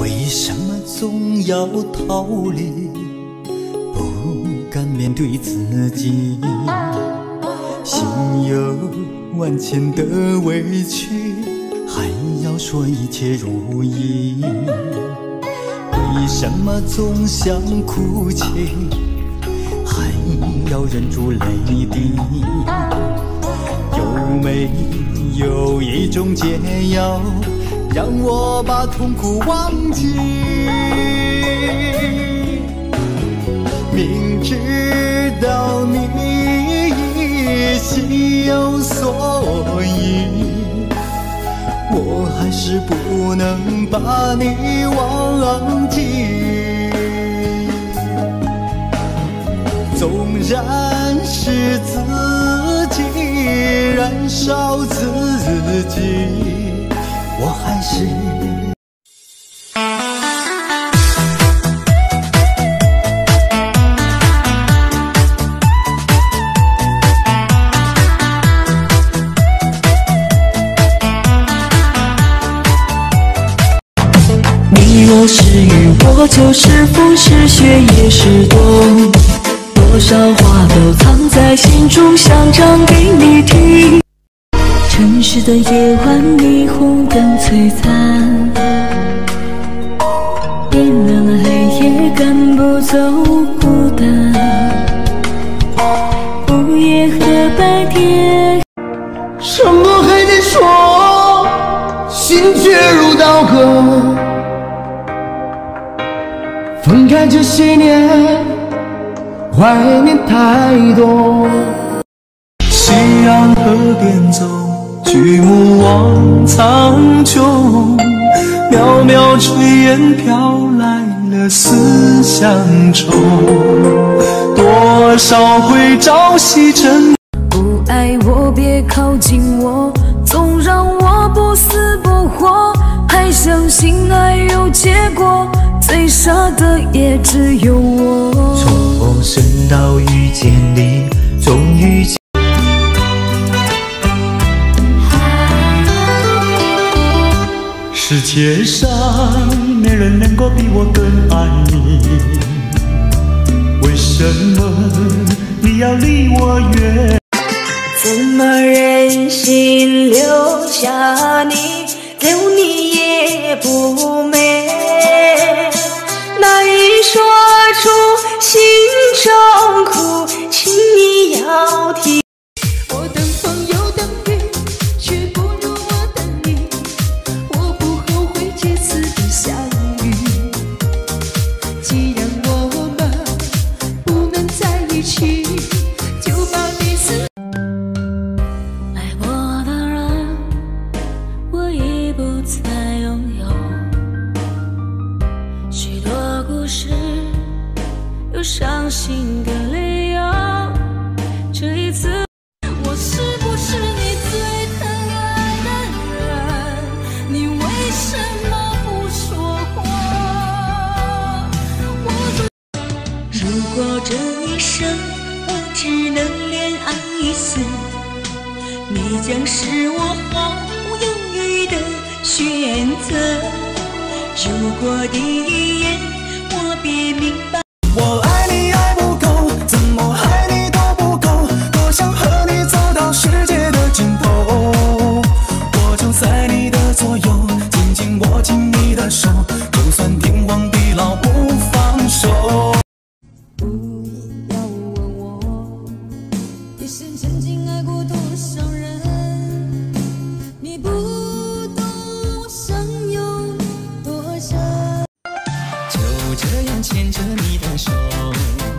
为什么总要逃离？不敢面对自己，心有万千的委屈，还要说一切如意。为什么总想哭泣，还要忍住泪滴？有没有一种解药，让我把痛苦忘记？明知道你心有所依，我还是不能把你忘记。纵然是自己燃烧自己，我还是你若是雨，我就是风，是雪也是冬。多少话都藏在心中，想唱给你听。城市的夜晚，霓虹灯璀璨，点亮了黑夜，赶不走孤单。午夜和白天， 什么还在说，心却如刀割。分开这些年，怀念太多。 夕阳河边走，举目望苍穹，渺渺炊烟飘来了思乡愁。多少回朝夕沉。 不爱我别靠近我，总让我不死不活，还相信爱有结果，最傻的也只有我。 从陌生到遇见你，终于世界上没人能够比我更爱你，为什么你要离我远？ 怎么忍心留下你，留你也不美，难以说出心中苦，请你要听。我等风又等雨，却不如我等你，我不后悔这次的相遇。既然我们不能在一起，就把彼此爱我的人，我已不再拥有。许多故事有伤心的理由，这一次我是不是你最疼爱的人？你为什么不说话？如果这一生我只能恋爱一次，你将是我毫无犹豫的选择。如果第一眼我便明白， 我爱你爱不够，怎么爱你都不够，多想和你走到世界的尽头。我就在你的左右，紧紧握紧你的手，就算天荒地老不放手。 不要问我一生曾经爱过多少人，你不懂我伤有多深。 就这样牵着你的手，